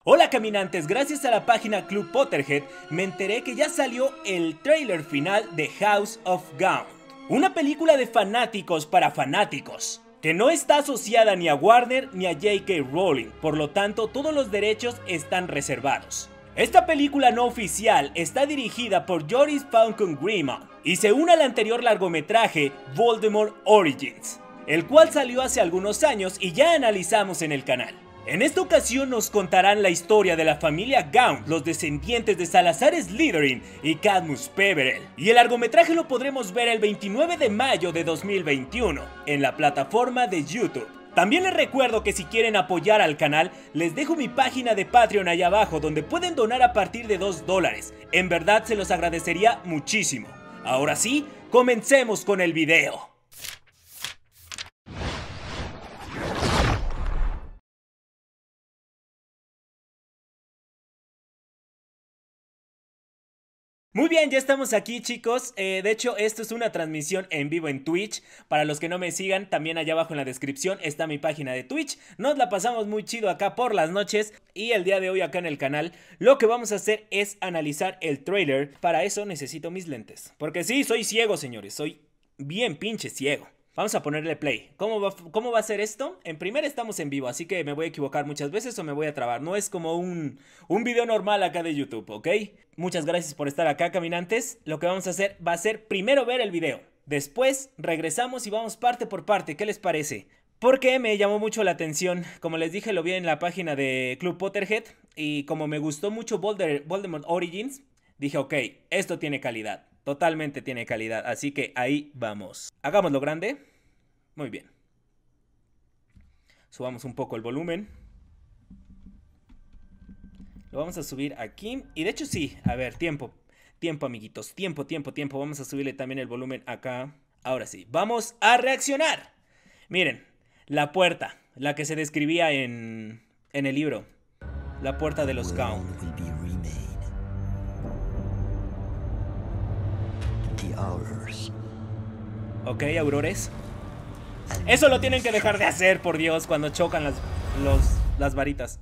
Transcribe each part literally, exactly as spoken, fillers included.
Hola caminantes, gracias a la página Club Potterhead me enteré que ya salió el tráiler final de House of Gaunt, una película de fanáticos para fanáticos, que no está asociada ni a Warner ni a J K Rowling, por lo tanto todos los derechos están reservados. Esta película no oficial está dirigida por Joris Falcon Grima y se une al anterior largometraje Voldemort Origins, el cual salió hace algunos años y ya analizamos en el canal. En esta ocasión nos contarán la historia de la familia Gaunt, los descendientes de Salazar Slytherin y Cadmus Peverell, y el largometraje lo podremos ver el veintinueve de mayo de dos mil veintiuno en la plataforma de YouTube. También les recuerdo que si quieren apoyar al canal, les dejo mi página de Patreon ahí abajo donde pueden donar a partir de dos dólares, en verdad se los agradecería muchísimo. Ahora sí, comencemos con el video. Muy bien, ya estamos aquí chicos, eh, de hecho esto es una transmisión en vivo en Twitch. Para los que no me sigan, también allá abajo en la descripción está mi página de Twitch. Nos la pasamos muy chido acá por las noches y el día de hoy acá en el canal lo que vamos a hacer es analizar el trailer. Para eso necesito mis lentes, porque sí, soy ciego señores, soy bien pinche ciego. Vamos a ponerle play. ¿Cómo va, ¿Cómo va a ser esto? En primera estamos en vivo, así que me voy a equivocar muchas veces o me voy a trabar. No es como un, un video normal acá de YouTube, ¿ok? Muchas gracias por estar acá, caminantes. Lo que vamos a hacer va a ser primero ver el video. Después regresamos y vamos parte por parte. ¿Qué les parece? Porque me llamó mucho la atención. Como les dije, lo vi en la página de Club Potterhead. Y como me gustó mucho Voldemort Origins, dije, ok, esto tiene calidad. Totalmente tiene calidad, así que ahí vamos. Hagámoslo grande. Muy bien. Subamos un poco el volumen. Lo vamos a subir aquí. Y de hecho sí, a ver, tiempo. Tiempo amiguitos, tiempo, tiempo, tiempo. Vamos a subirle también el volumen acá. Ahora sí, vamos a reaccionar. Miren, la puerta, la que se describía en, en el libro. La puerta de los Gaunt. Ok, aurores. Eso lo tienen que dejar de hacer, por Dios, cuando chocan las, los, las varitas.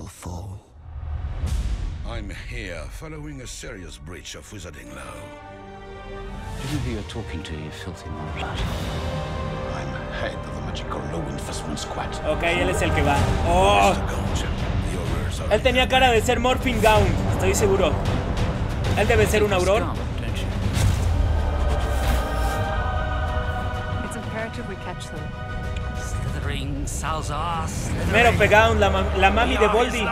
I'm here following a serious breach of wizarding law. I don't know who you're talking to, you filthy blood. I'm head of the magical law enforcement squad. Ok, él es el que va. Oh. Él tenía cara de ser Morphing Gaunt, estoy seguro. Él debe ser un auror. Slithering, Salazar, Slithering. Mero Pegaun, la, ma la mami de Voldy.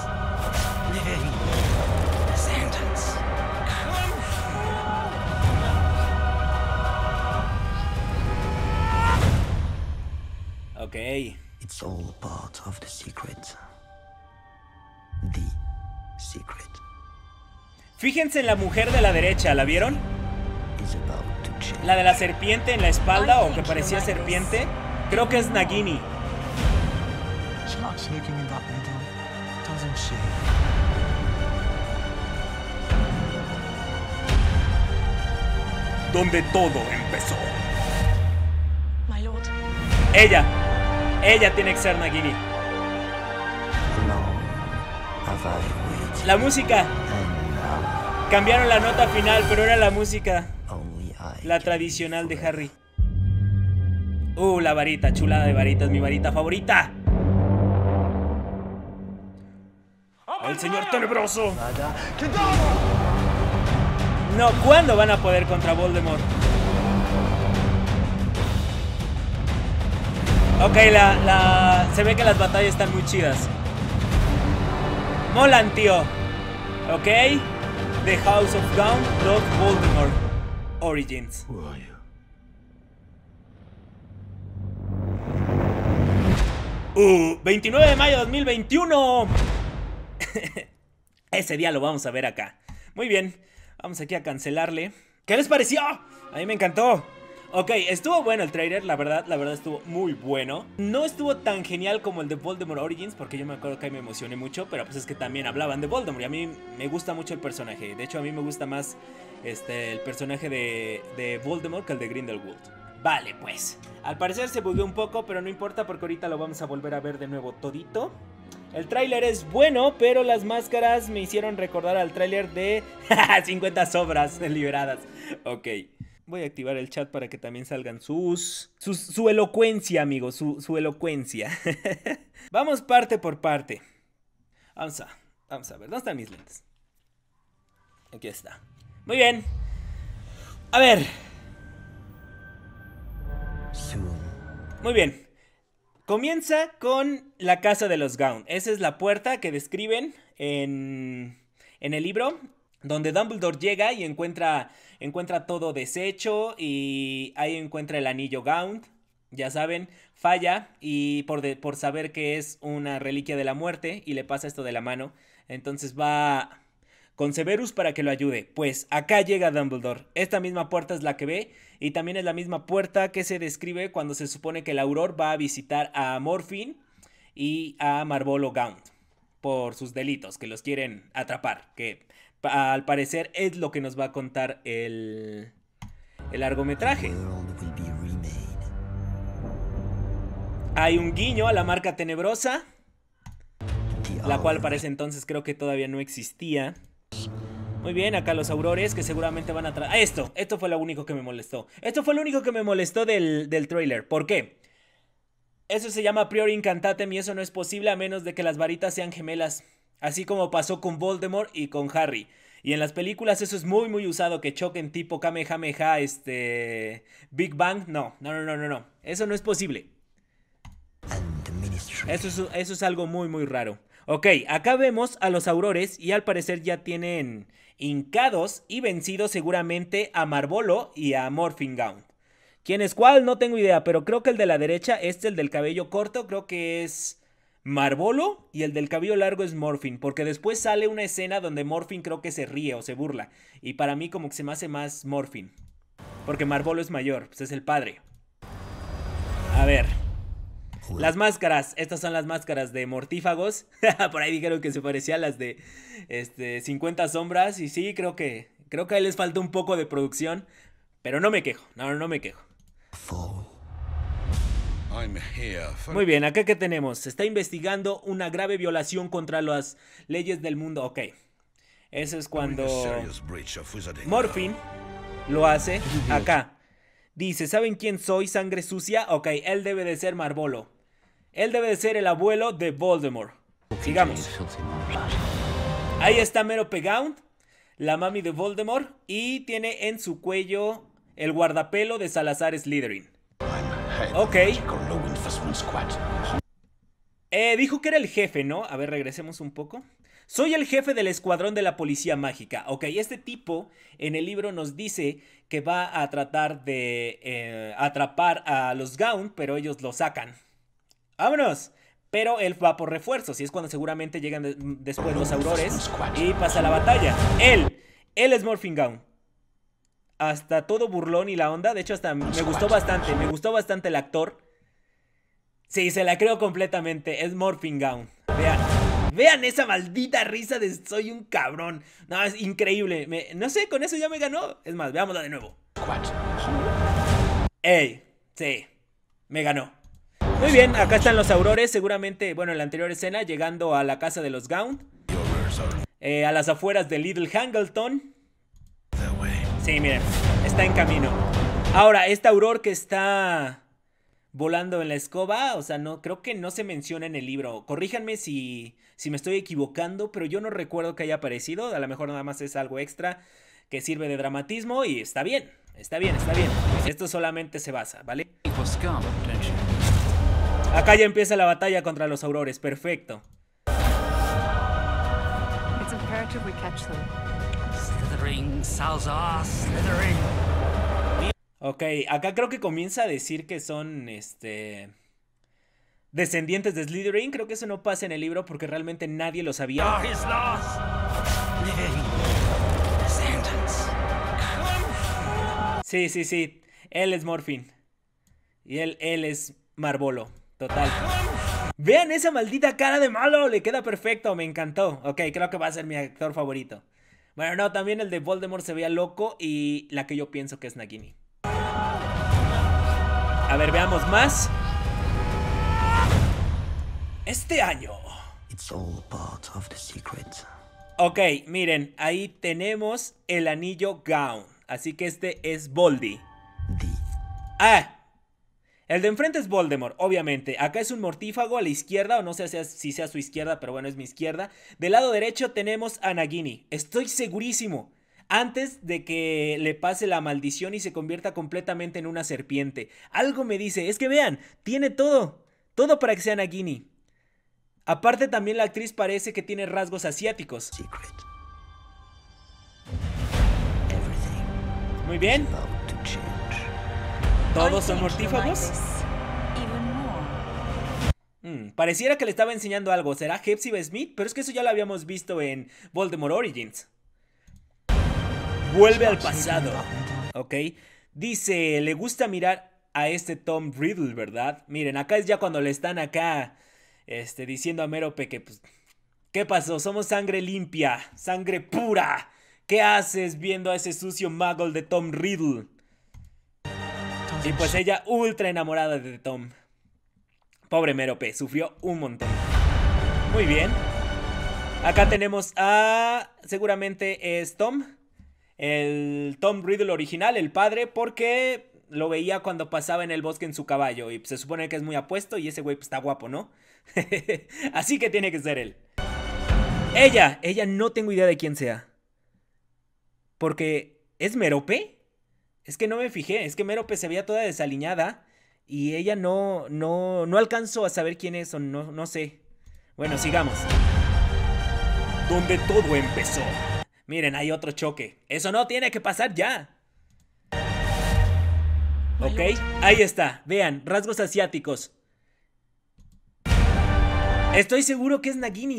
Ok. It's all part of the secret. The secret. Fíjense en la mujer de la derecha, ¿la vieron? La de la serpiente en la espalda, o que parecía serpiente. Creo que es Nagini. Donde todo empezó. Ella. Ella tiene que ser Nagini. La música. Cambiaron la nota final, pero era la música. La tradicional de Harry. Uh, la varita, chulada de varitas, mi varita favorita. El señor tenebroso. No, ¿cuándo van a poder contra Voldemort? Ok, la, la... se ve que las batallas están muy chidas. Molan, tío. Ok. The House of Gaunt, Lord Voldemort Origins. Uh, veintinueve de mayo de dos mil veintiuno. Ese día lo vamos a ver acá. Muy bien, vamos aquí a cancelarle. ¿Qué les pareció? A mí me encantó. Ok, estuvo bueno el trailer, la verdad, la verdad estuvo muy bueno. No estuvo tan genial como el de Voldemort Origins, porque yo me acuerdo que ahí me emocioné mucho, pero pues es que también hablaban de Voldemort y a mí me gusta mucho el personaje. De hecho, a mí me gusta más este, el personaje de, de Voldemort que el de Grindelwald. Vale, pues, al parecer se bugueó un poco, pero no importa porque ahorita lo vamos a volver a ver de nuevo todito. El tráiler es bueno, pero las máscaras me hicieron recordar al tráiler de cincuenta sombras liberadas. Ok. Voy a activar el chat para que también salgan sus... sus su elocuencia, amigos. Su, su elocuencia. Vamos parte por parte. Vamos a... Vamos a ver. ¿Dónde están mis lentes? Aquí está. Muy bien. A ver. Muy bien. Comienza con la casa de los Gaunt. Esa es la puerta que describen en, en el libro, donde Dumbledore llega y encuentra, encuentra todo deshecho y ahí encuentra el anillo Gaunt. Ya saben, falla y por, de, por saber que es una reliquia de la muerte y le pasa esto de la mano. Entonces va con Severus para que lo ayude. Pues acá llega Dumbledore. Esta misma puerta es la que ve y también es la misma puerta que se describe cuando se supone que el Auror va a visitar a Morphine y a Marvolo Gaunt por sus delitos, que los quieren atrapar, que al parecer es lo que nos va a contar el, el largometraje. Hay un guiño a la marca tenebrosa, la cual para ese entonces creo que todavía no existía. Muy bien, acá los aurores que seguramente van a traer... Ah, esto, esto fue lo único que me molestó. Esto fue lo único que me molestó del, del tráiler. ¿Por qué? Eso se llama Priori Incantatem y eso no es posible a menos de que las varitas sean gemelas. Así como pasó con Voldemort y con Harry. Y en las películas eso es muy muy usado, que choquen tipo Kamehameha, este... Big Bang. No, no, no, no, no. Eso no es posible. Eso es, eso es algo muy muy raro. Ok, acá vemos a los aurores y al parecer ya tienen hincados y vencidos seguramente a Marvolo y a Morphine Gaunt. ¿Quién es cuál? No tengo idea, pero creo que el de la derecha, este, el del cabello corto, creo que es Marvolo y el del cabello largo es Morphine, porque después sale una escena donde Morphine creo que se ríe o se burla y para mí como que se me hace más Morphine, porque Marvolo es mayor, pues es el padre. A ver... Las máscaras, estas son las máscaras de mortífagos. Por ahí dijeron que se parecían a las de este, cincuenta sombras. Y sí, creo que creo que ahí les falta un poco de producción. Pero no me quejo, no, no me quejo. Muy bien, acá que tenemos. Se está investigando una grave violación contra las leyes del mundo. Ok, eso es cuando Morphine lo hace acá. Dice, ¿saben quién soy? Sangre sucia. Ok, él debe de ser Marvolo. Él debe de ser el abuelo de Voldemort. Sigamos. Ahí está Merope Gaunt, la mami de Voldemort, y tiene en su cuello el guardapelo de Salazar Slytherin. Ok. Eh, dijo que era el jefe, ¿no? A ver, regresemos un poco. Soy el jefe del escuadrón de la policía mágica. Ok, este tipo en el libro nos dice que va a tratar de eh, atrapar a los Gaunt, pero ellos lo sacan. ¡Vámonos! Pero él va por refuerzos y es cuando seguramente llegan de después los aurores y pasa la batalla. Él, él es Morphine Gaunt. Hasta todo burlón y la onda. De hecho, hasta me gustó bastante. Me gustó bastante el actor. Sí, se la creo completamente. Es Morphine Gaunt. Vean. Vean esa maldita risa de soy un cabrón. No, es increíble. Me, no sé, con eso ya me ganó. Es más, veámosla de nuevo. Ey, sí, me ganó. Muy bien, acá están los aurores. Seguramente, bueno, en la anterior escena, llegando a la casa de los Gaunt. Eh, a las afueras de Little Hangleton. Sí, miren, está en camino. Ahora, este auror que está volando en la escoba, o sea, no, creo que no se menciona en el libro. Corríjanme si, si me estoy equivocando, pero yo no recuerdo que haya aparecido. A lo mejor nada más es algo extra que sirve de dramatismo y está bien, está bien, está bien. Esto solamente se basa, ¿vale? Acá ya empieza la batalla contra los aurores, perfecto. Ok, acá creo que comienza a decir que son, este... descendientes de Slytherin. Creo que eso no pasa en el libro porque realmente nadie lo sabía. Sí, sí, sí. Él es Morphine. Y él, él es Marvolo. Total. Vean esa maldita cara de malo. Le queda perfecto, me encantó. Ok, creo que va a ser mi actor favorito. Bueno, no, también el de Voldemort se veía loco. Y la que yo pienso que es Nagini. A ver, veamos más. Este año It's all part of the secret. Ok, miren, ahí tenemos el anillo Gaun. Así que este es Voldy. The Ah, el de enfrente es Voldemort, obviamente. Acá es un mortífago a la izquierda, o no sé si sea su izquierda, pero bueno, es mi izquierda. Del lado derecho tenemos a Nagini. Estoy segurísimo. Antes de que le pase la maldición y se convierta completamente en una serpiente. Algo me dice, es que vean, tiene todo. Todo para que sea Nagini. Aparte también la actriz parece que tiene rasgos asiáticos. secret. Everything Muy bien. is about to change. ¿Todos son mortífagos? Hmm, pareciera que le estaba enseñando algo. ¿Será Hepzibah Smith? Pero es que eso ya lo habíamos visto en Voldemort Origins. Vuelve al pasado. Ok. Dice, le gusta mirar a este Tom Riddle, ¿verdad? Miren, acá es ya cuando le están acá este, diciendo a Merope que, pues, ¿qué pasó? Somos sangre limpia, sangre pura. ¿Qué haces viendo a ese sucio muggle de Tom Riddle? Y pues ella ultra enamorada de Tom. Pobre Merope, sufrió un montón. Muy bien. Acá tenemos a... seguramente es Tom. El Tom Riddle original, el padre, porque lo veía cuando pasaba en el bosque en su caballo. Y se supone que es muy apuesto y ese güey pues, está guapo, ¿no? Así que tiene que ser él. Ella, ella no tengo idea de quién sea. Porque... ¿es Merope? Es que no me fijé, es que Merope se veía toda desaliñada. Y ella no, no, no alcanzó a saber quién es o no, no sé. Bueno, sigamos. Donde todo empezó. Miren, hay otro choque. Eso no tiene que pasar ya. Ok, ahí está. Vean, rasgos asiáticos. Estoy seguro que es Nagini.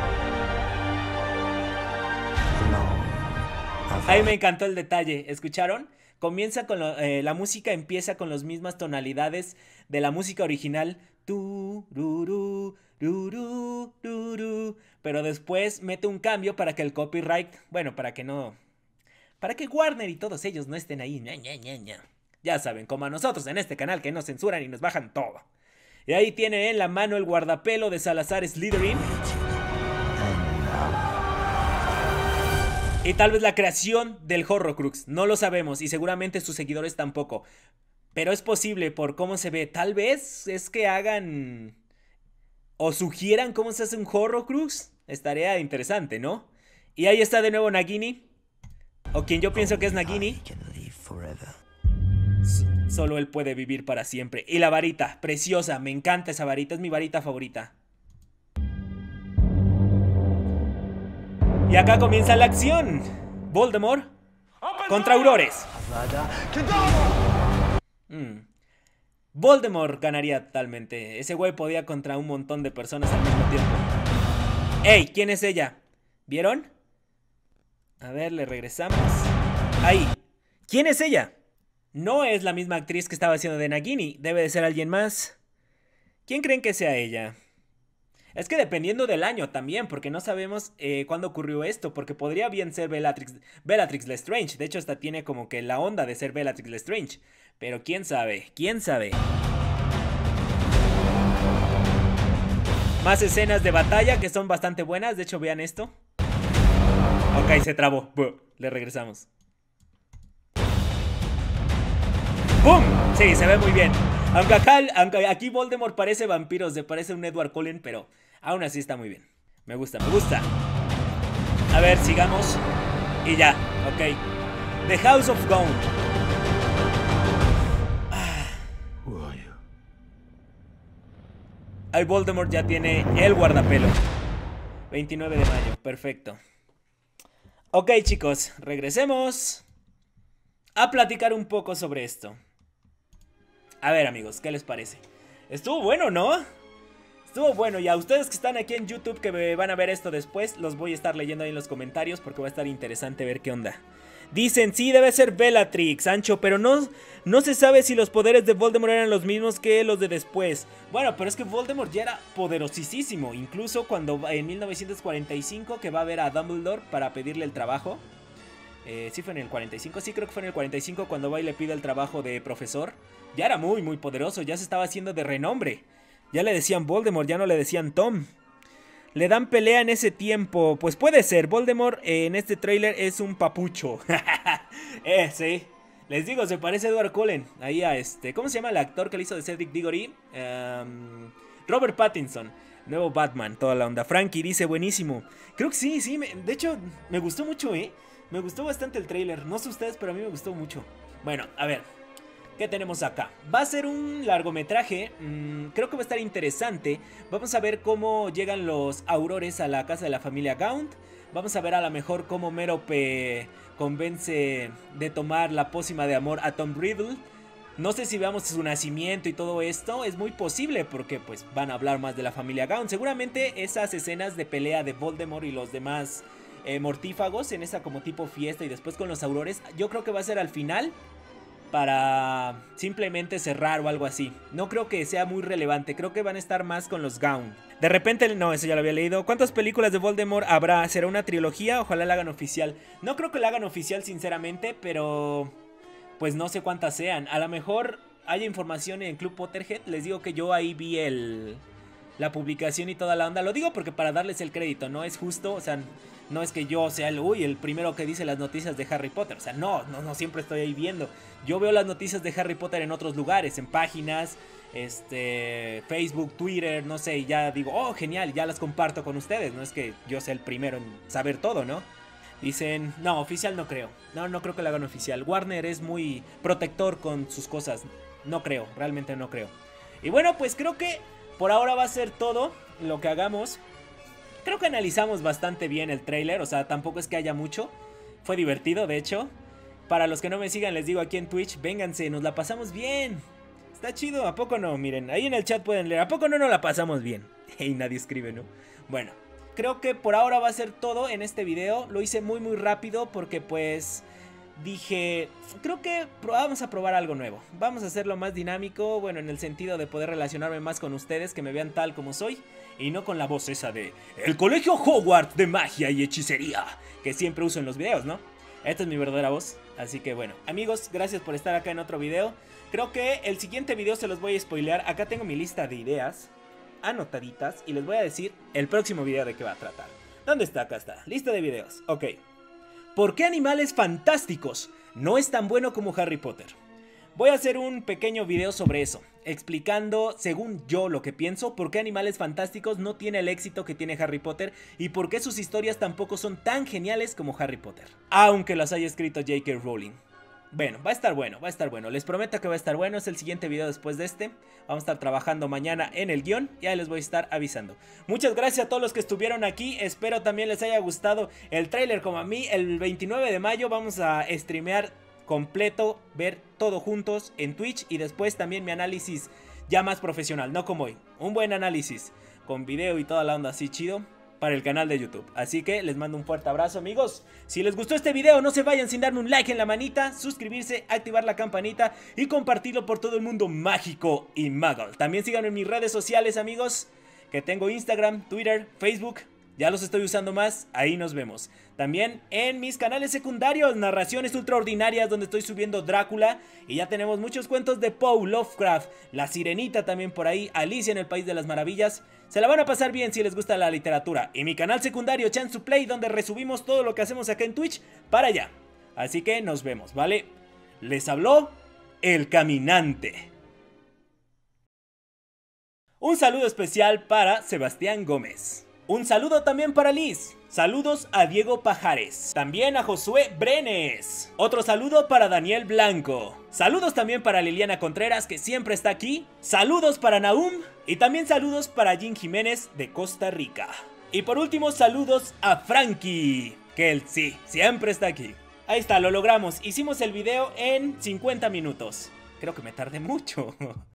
Ahí me encantó el detalle. ¿Escucharon? Comienza con lo, eh, la música empieza con las mismas tonalidades de la música original. Tururú, tururú, tururú. Pero después mete un cambio para que el copyright, bueno, para que no, para que Warner y todos ellos no estén ahí. Ña, ña, ña, ña. Ya saben, como a nosotros en este canal que nos censuran y nos bajan todo. Y ahí tiene en la mano el guardapelo de Salazar Slytherin. Y tal vez la creación del Horrocrux, no lo sabemos y seguramente sus seguidores tampoco. Pero es posible por cómo se ve, tal vez es que hagan o sugieran cómo se hace un Horrocrux. Estaría interesante, ¿no? Y ahí está de nuevo Nagini, o quien yo pienso que es Nagini. S- solo él puede vivir para siempre. Y la varita, preciosa, me encanta esa varita, es mi varita favorita. Y acá comienza la acción. Voldemort contra Aurores. Mm. Voldemort ganaría totalmente. Ese güey podía contra un montón de personas al mismo tiempo. ¡Ey! ¿Quién es ella? ¿Vieron? A ver, le regresamos. Ahí. ¿Quién es ella? No es la misma actriz que estaba haciendo de Nagini. Debe de ser alguien más. ¿Quién creen que sea ella? Es que dependiendo del año también, porque no sabemos eh, cuándo ocurrió esto, porque podría bien ser Bellatrix, Bellatrix Lestrange. De hecho, hasta tiene como que la onda de ser Bellatrix Lestrange. Pero quién sabe, quién sabe. Más escenas de batalla que son bastante buenas. De hecho, vean esto. Ok, se trabó. Buh, le regresamos. ¡Bum! Sí, se ve muy bien. Aunque, acá, aunque aquí Voldemort parece vampiros, se parece un Edward Cullen, pero aún así está muy bien. Me gusta, me gusta. A ver, sigamos. Y ya, ok. The House of Gaunt. Ahí Voldemort ya tiene el guardapelo. veintinueve de mayo, perfecto. Ok, chicos, regresemos a platicar un poco sobre esto. A ver, amigos, ¿qué les parece? Estuvo bueno, ¿no? Estuvo bueno, y a ustedes que están aquí en YouTube, que me van a ver esto después, los voy a estar leyendo ahí en los comentarios porque va a estar interesante ver qué onda. Dicen, sí, debe ser Bellatrix, Ancho, pero no, no se sabe si los poderes de Voldemort eran los mismos que los de después. Bueno, pero es que Voldemort ya era poderosísimo, incluso cuando en mil novecientos cuarenta y cinco que va a ver a Dumbledore para pedirle el trabajo. Eh, sí fue en el cuarenta y cinco, sí creo que fue en el cuarenta y cinco cuando va y le pide el trabajo de profesor. Ya era muy, muy poderoso, ya se estaba haciendo de renombre. Ya le decían Voldemort, ya no le decían Tom. le dan pelea en ese tiempo. Pues puede ser, Voldemort eh, en este tráiler es un papucho. eh, sí. Les digo, se parece a Edward Cullen. Ahí a este, ¿cómo se llama el actor que le hizo de Cedric Diggory? Um, Robert Pattinson. Nuevo Batman, toda la onda. Frankie dice, buenísimo. Creo que sí, sí, me, de hecho, me gustó mucho, eh. Me gustó bastante el tráiler. No sé ustedes, pero a mí me gustó mucho. Bueno, a ver, ¿qué tenemos acá? Va a ser un largometraje, mmm, creo que va a estar interesante. Vamos a ver cómo llegan los aurores a la casa de la familia Gaunt. Vamos a ver a lo mejor cómo Mérope convence de tomar la pócima de amor a Tom Riddle. No sé si veamos su nacimiento y todo esto, es muy posible porque pues van a hablar más de la familia Gaunt. Seguramente esas escenas de pelea de Voldemort y los demás eh, mortífagos en esa como tipo fiesta y después con los aurores, yo creo que va a ser al final para simplemente cerrar o algo así. No creo que sea muy relevante, creo que van a estar más con los Gaunt. De repente, no, eso ya lo había leído. ¿Cuántas películas de Voldemort habrá? ¿Será una trilogía? Ojalá la hagan oficial. No creo que la hagan oficial sinceramente, pero pues no sé cuántas sean. A lo mejor haya información en Club Potterhead. Les digo que yo ahí vi el la publicación y toda la onda. Lo digo porque para darles el crédito, no es justo, o sea, no es que yo sea el, uy, el primero que dice las noticias de Harry Potter. O sea, no, no, no siempre estoy ahí viendo. Yo veo las noticias de Harry Potter en otros lugares, en páginas, este, Facebook, Twitter, no sé, y ya digo, oh, genial, ya las comparto con ustedes. No es que yo sea el primero en saber todo, ¿no? Dicen, no, oficial no creo. No, no creo que la hagan oficial. Warner es muy protector con sus cosas. No creo, realmente no creo. Y bueno, pues creo que por ahora va a ser todo lo que hagamos. Creo que analizamos bastante bien el tráiler, o sea, tampoco es que haya mucho. Fue divertido, de hecho. Para los que no me sigan, les digo aquí en Twitch, vénganse, nos la pasamos bien. Está chido, ¿a poco no? Miren, ahí en el chat pueden leer, ¿a poco no nos la pasamos bien? Y nadie escribe, ¿no? Bueno, creo que por ahora va a ser todo en este video. Lo hice muy muy rápido porque pues dije, creo que vamos a probar algo nuevo. Vamos a hacerlo más dinámico, bueno, en el sentido de poder relacionarme más con ustedes, que me vean tal como soy. Y no con la voz esa de el colegio Hogwarts de magia y hechicería que siempre uso en los videos, ¿no? Esta es mi verdadera voz. Así que bueno, amigos, gracias por estar acá en otro video. Creo que el siguiente video se los voy a spoilear. Acá tengo mi lista de ideas anotaditas y les voy a decir el próximo video de qué va a tratar. ¿Dónde está? Acá está, lista de videos. Ok. ¿Por qué Animales Fantásticos no es tan bueno como Harry Potter? Voy a hacer un pequeño video sobre eso, explicando, según yo lo que pienso, por qué Animales Fantásticos no tiene el éxito que tiene Harry Potter y por qué sus historias tampoco son tan geniales como Harry Potter, aunque las haya escrito J K Rowling. Bueno, va a estar bueno, va a estar bueno, les prometo que va a estar bueno, es el siguiente video después de este. Vamos a estar trabajando mañana en el guión, ya les voy a estar avisando. Muchas gracias a todos los que estuvieron aquí, espero también les haya gustado el tráiler como a mí. El veintinueve de mayo vamos a streamear completo, ver todo juntos en Twitch y después también mi análisis ya más profesional, no como hoy, un buen análisis con video y toda la onda así chido para el canal de YouTube. Así que les mando un fuerte abrazo, amigos. Si les gustó este video, no se vayan sin darme un like en la manita, suscribirse, activar la campanita y compartirlo por todo el mundo mágico y muggle. También síganme en mis redes sociales, amigos, que tengo Instagram, Twitter, Facebook. Ya los estoy usando más, ahí nos vemos. También en mis canales secundarios, Narraciones Ultraordinarias, donde estoy subiendo Drácula. Y ya tenemos muchos cuentos de Poe, Lovecraft, La Sirenita también por ahí, Alicia en el País de las Maravillas. Se la van a pasar bien si les gusta la literatura. Y mi canal secundario, Chance to Play, donde resubimos todo lo que hacemos acá en Twitch para allá. Así que nos vemos, ¿vale? Les habló el Caminante. Un saludo especial para Sebastián Gómez. Un saludo también para Liz. Saludos a Diego Pajares. También a Josué Brenes. Otro saludo para Daniel Blanco. Saludos también para Liliana Contreras, que siempre está aquí. Saludos para Naum. Y también saludos para Jim Jiménez de Costa Rica. Y por último, saludos a Frankie, que él sí, siempre está aquí. Ahí está, lo logramos. Hicimos el video en cincuenta minutos. Creo que me tardé mucho.